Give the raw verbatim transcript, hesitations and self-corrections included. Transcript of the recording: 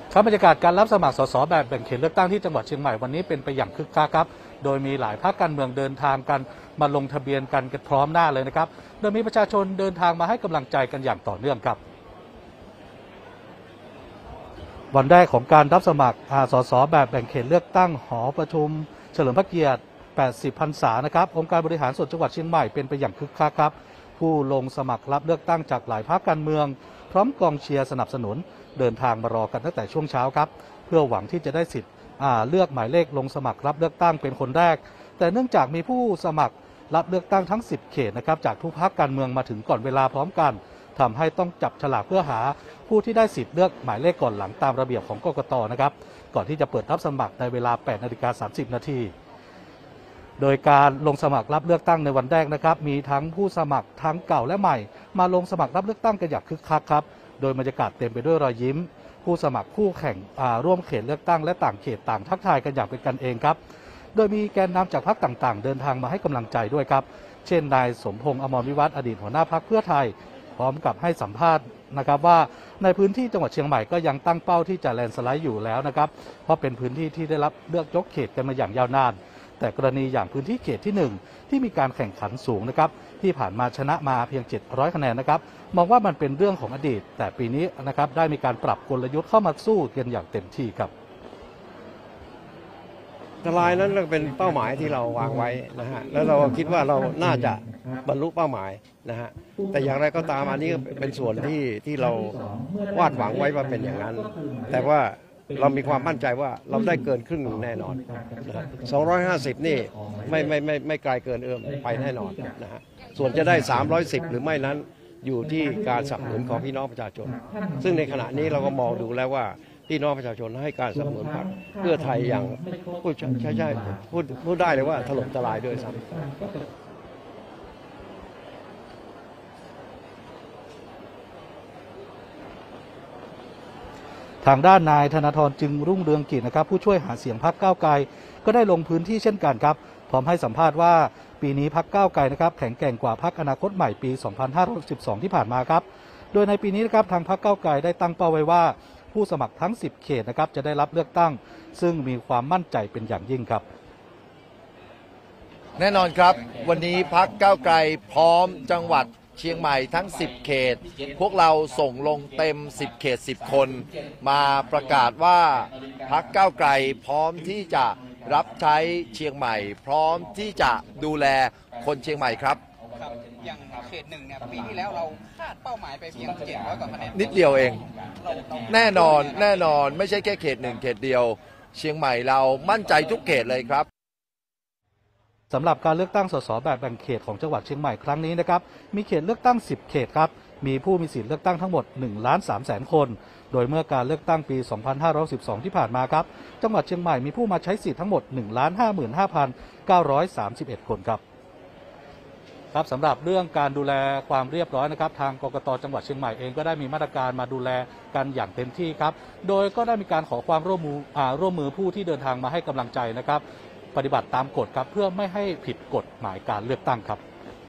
ครับบรรยากาศการรับสมัครสสแบบแบ่งเขตเลือกตั้งที่จังหวัดเชียงใหม่วันนี้เป็นไปอย่างคึกคักครับโดยมีหลายพรรคการเมืองเดินทางกันมาลงทะเบียนกันกันพร้อมหน้าเลยนะครับโดยมีประชาชนเดินทางมาให้กำลังใจกันอย่างต่อเนื่องครับวันแรกของการรับสมัครสสแบบแบ่งเขตเลือกตั้งหอประชุมเฉลิมพระเกียรติแปดสิบพรรษานะครับองค์การบริหารส่วนจังหวัดเชียงใหม่เป็นไปอย่างคึกคักครับผู้ลงสมัครรับเลือกตั้งจากหลายพรรคการเมืองพร้อมกองเชียร์สนับสนุนเดินทางมารอกันตั้งแต่ช่วงเช้าครับเพื่อหวังที่จะได้สิทธิ์เลือกหมายเลขลงสมัครรับเลือกตั้งเป็นคนแรกแต่เนื่องจากมีผู้สมัครรับเลือกตั้งทั้งสิบเขตนะครับจากทุกพรรคการเมืองมาถึงก่อนเวลาพร้อมกันทำให้ต้องจับฉลากเพื่อหาผู้ที่ได้สิทธิ์เลือกหมายเลขก่อนหลังตามระเบียบของกกต.นะครับก่อนที่จะเปิดรับสมัครในเวลา แปดนาฬิกาสามสิบนาทีโดยการลงสมัครรับเลือกตั้งในวันแรกนะครับมีทั้งผู้สมัครทั้งเก่าและใหม่มาลงสมัครรับเลือกตั้งกันอย่างคึกคักครับโดยบรรยากาศเต็มไปด้วยรอยยิ้มผู้สมัครคู่แข่งร่วมเขตเลือกตั้งและต่างเขตต่างทักทายกันอย่างเป็นกันเองครับโดยมีแกนนำจากพรรคต่างๆเดินทางมาให้กำลังใจด้วยครับเช่นนายสมพงษ์อมรวิวัฒน์อดีตหัวหน้าพรรคเพื่อไทยพร้อมกับให้สัมภาษณ์นะครับว่าในพื้นที่จังหวัดเชียงใหม่ก็ยังตั้งเป้าที่จะแลนสไลด์อยู่แล้วนะครับเพราะเป็นพื้นที่ที่ได้รับเลือกยกเขตกันมาอย่างยาวนานแต่กรณีอย่างพื้นที่เขตที่หนึ่งที่มีการแข่งขันสูงนะครับที่ผ่านมาชนะมาเพียงเจ็ดร้อยคะแนนนะครับมองว่ามันเป็นเรื่องของอดีตแต่ปีนี้นะครับได้มีการปรับกลยุทธ์เข้ามาสู้กันอย่างเต็มที่ครับทลายนั้นเป็นเป้าหมายที่เราวางไว้นะฮะแล้วเราคิดว่าเราน่าจะบรรลุเป้าหมายนะฮะแต่อย่างไรก็ตามอันนี้เป็นส่วนที่ที่เราวาดหวังไว้ว่าเป็นอย่างนั้นแต่ว่าเรามีความมั่นใจว่าเราได้เกินครึ่งแน่นอนนะสองร้อยห้าสิบนี่ไม่ไม่ไม่ไม่ไกลเกินเอื้อมไปแน่นอนนะฮะส่วนจะได้สามร้อยสิบหรือไม่นั้นอยู่ที่การสนับสนุนของพี่น้องประชาชนซึ่งในขณะนี้เราก็มองดูแล้วว่าพี่น้องประชาชนให้การสนับสนุนพรรคเพื่อไทยอย่างพูดใช่ใช่พูดพูดได้เลยว่าถล่มทลายด้วยซ้ำทางด้านนายธนาธรจึงรุ่งเรืองกิจนะครับผู้ช่วยหาเสียงพรรคก้าวไกลก็ได้ลงพื้นที่เช่นกันครับพร้อมให้สัมภาษณ์ว่าปีนี้พรรคก้าวไกลนะครับแข็งแกร่งกว่าพรรคอนาคตใหม่ปีสองพันห้าร้อยสิบสองที่ผ่านมาครับโดยในปีนี้นะครับทางพรรคก้าวไกลได้ตั้งเป้าไว้ว่าผู้สมัครทั้งสิบเขตนะครับจะได้รับเลือกตั้งซึ่งมีความมั่นใจเป็นอย่างยิ่งครับแน่นอนครับวันนี้พรรคก้าวไกลพร้อมจังหวัดเชียงใหม่ทั้งสิบเขตพวกเราส่งลงเต็มสิบเขตสิบคนมาประกาศว่าพรรคก้าวไกลพร้อมที่จะรับใช้เชียงใหม่พร้อมที่จะดูแลคนเชียงใหม่ครับอย่างเขตหนึ่งเนี่ยปีที่แล้วเราคาดเป้าหมายไปเพียงเจ็ดร้อยกว่าคะแนนนิดเดียวเองแน่นอนแน่นอนไม่ใช่แค่เขตหนึ่งเขตเดียวเชียงใหม่เรามั่นใจทุกเขตเลยครับสำหรับการเลือกตั้งสสแบบแบ่งเขตของจังหวัดเชียงใหม่ครั้งนี้นะครับมีเขตเลือกตั้งสิบเขตครับมีผู้มีสิทธิ์เลือกตั้งทั้งหมดหนึ่งล้านสามแสนคนโดยเมื่อการเลือกตั้งปีสองพันห้าร้อยสิบสองที่ผ่านมาครับจังหวัดเชียงใหม่มีผู้มาใช้สิทธิ์ทั้งหมด หนึ่งล้านห้าหมื่นห้าพันเก้าร้อยสามสิบเอ็ด คนครับครับสำหรับเรื่องการดูแลความเรียบร้อยนะครับทางกกต.จังหวัดเชียงใหม่เองก็ได้มีมาตรการมาดูแลกันอย่างเต็มที่ครับโดยก็ได้มีการขอความร่วมมือร่วมมือผู้ที่เดินทางมาให้กำลังใจนะครับปฏิบัติตามกฎครับเพื่อไม่ให้ผิดกฎหมายการเลือกตั้งครับ